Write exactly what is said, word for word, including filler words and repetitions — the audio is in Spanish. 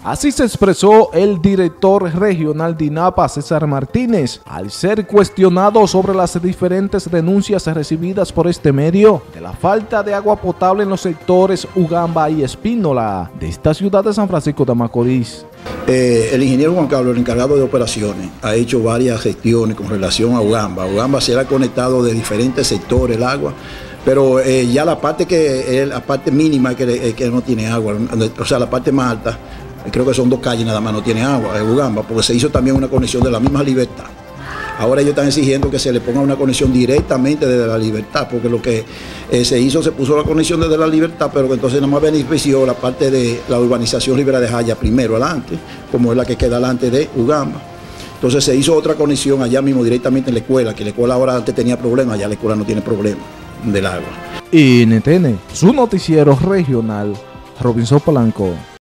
Así se expresó el director regional de INAPA, César Martínez, al ser cuestionado sobre las diferentes denuncias recibidas por este medio de la falta de agua potable en los sectores Ugamba y Espínola de esta ciudad de San Francisco de Macorís. Eh, el ingeniero Juan Carlos, el encargado de operaciones, ha hecho varias gestiones con relación a Ugamba. Ugamba se ha conectado de diferentes sectores el agua, pero eh, ya la parte que es la parte mínima que, que no tiene agua, o sea, la parte más alta, creo que son dos calles nada más, no tiene agua, es Ugamba, porque se hizo también una conexión de la misma Libertad. Ahora ellos están exigiendo que se le ponga una conexión directamente desde la Libertad, porque lo que eh, se hizo, se puso la conexión desde la Libertad, pero que entonces nada más benefició la parte de la urbanización Ribera de Jaya primero adelante, como es la que queda adelante de Ugamba. Entonces se hizo otra conexión allá mismo directamente en la escuela, que la escuela ahora antes tenía problemas, ya la escuela no tiene problema del agua. N T N, su noticiero regional, Robinson Polanco.